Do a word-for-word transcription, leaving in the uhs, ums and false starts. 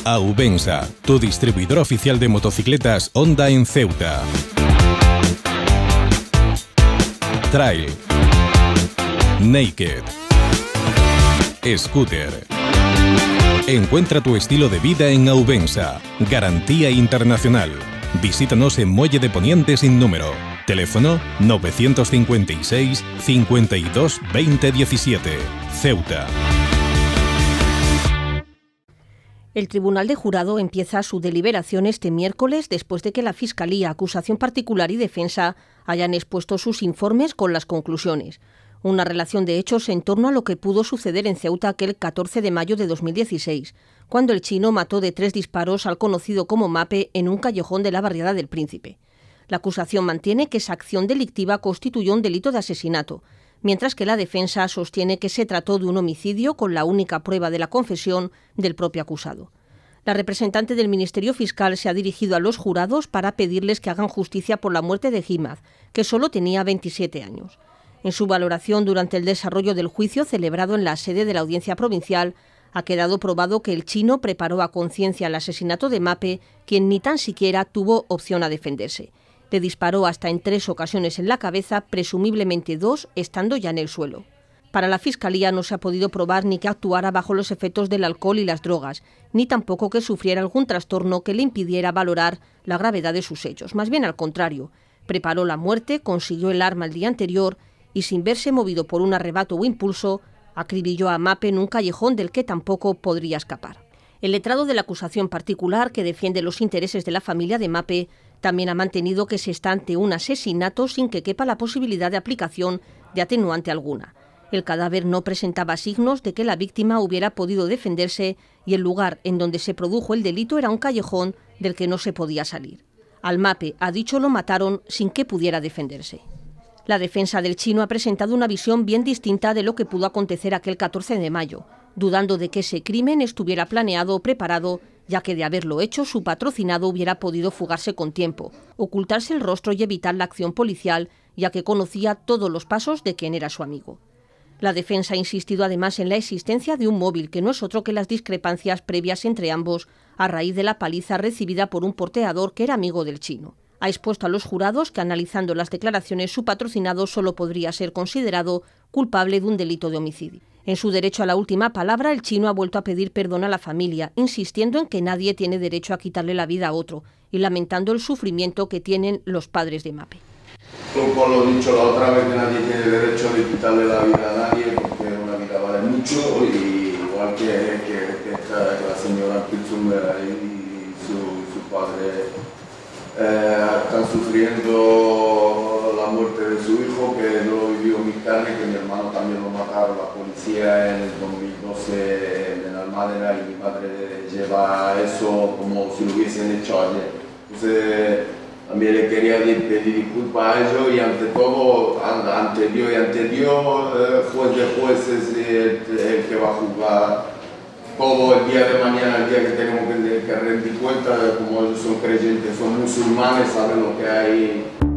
Aubensa, tu distribuidor oficial de motocicletas Honda en Ceuta. Trail, Naked, Scooter. Encuentra tu estilo de vida en Aubensa. Garantía internacional. Visítanos en Muelle de Poniente sin número. Teléfono novecientos cincuenta y seis, cincuenta y dos, veinte diecisiete. Ceuta. El Tribunal de Jurado empieza su deliberación este miércoles después de que la Fiscalía, acusación particular y defensa hayan expuesto sus informes con las conclusiones. Una relación de hechos en torno a lo que pudo suceder en Ceuta aquel catorce de mayo de dos mil dieciséis, cuando el chino mató de tres disparos al conocido como Mape en un callejón de la barriada del Príncipe. La acusación mantiene que esa acción delictiva constituyó un delito de asesinato, mientras que la defensa sostiene que se trató de un homicidio con la única prueba de la confesión del propio acusado. La representante del Ministerio Fiscal se ha dirigido a los jurados para pedirles que hagan justicia por la muerte de Himad, que solo tenía veintisiete años. En su valoración durante el desarrollo del juicio celebrado en la sede de la Audiencia Provincial, ha quedado probado que el chino preparó a conciencia el asesinato de Mape, quien ni tan siquiera tuvo opción a defenderse. Le disparó hasta en tres ocasiones en la cabeza, presumiblemente dos estando ya en el suelo. Para la Fiscalía no se ha podido probar ni que actuara bajo los efectos del alcohol y las drogas, ni tampoco que sufriera algún trastorno que le impidiera valorar la gravedad de sus hechos. Más bien al contrario, preparó la muerte, consiguió el arma el día anterior y, sin verse movido por un arrebato o impulso, acribilló a Mape en un callejón del que tampoco podría escapar. El letrado de la acusación particular, que defiende los intereses de la familia de Mape, también ha mantenido que se está ante un asesinato sin que quepa la posibilidad de aplicación de atenuante alguna. El cadáver no presentaba signos de que la víctima hubiera podido defenderse y el lugar en donde se produjo el delito era un callejón del que no se podía salir. Al Mape, ha dicho, lo mataron sin que pudiera defenderse. La defensa del chino ha presentado una visión bien distinta de lo que pudo acontecer aquel catorce de mayo, dudando de que ese crimen estuviera planeado o preparado, ya que de haberlo hecho su patrocinado hubiera podido fugarse con tiempo, ocultarse el rostro y evitar la acción policial, ya que conocía todos los pasos de quien era su amigo. La defensa ha insistido además en la existencia de un móvil que no es otro que las discrepancias previas entre ambos a raíz de la paliza recibida por un porteador que era amigo del chino. Ha expuesto a los jurados que, analizando las declaraciones, su patrocinado solo podría ser considerado culpable de un delito de homicidio. En su derecho a la última palabra, el chino ha vuelto a pedir perdón a la familia, insistiendo en que nadie tiene derecho a quitarle la vida a otro y lamentando el sufrimiento que tienen los padres de Mape. Como lo he dicho la otra vez, que nadie tiene derecho de quitarle la vida a nadie, porque una vida vale mucho, y igual que, que, que, esta, que la señora Pizzumera y su, su padre eh, están sufriendo la muerte de su hijo, que no lo vivió mi carne, que mi hermano también lo mataron la policía en el dos mil doce en Almadena, y mi madre lleva eso como si lo hubiesen hecho ayer. Entonces, también le quería pedir disculpas a ellos y ante todo, ante Dios y ante Dios, eh, juez de jueces es el, el que va a juzgar todo el día de mañana, el día que tenemos que, que rendir cuenta, como ellos son creyentes, son musulmanes, saben lo que hay.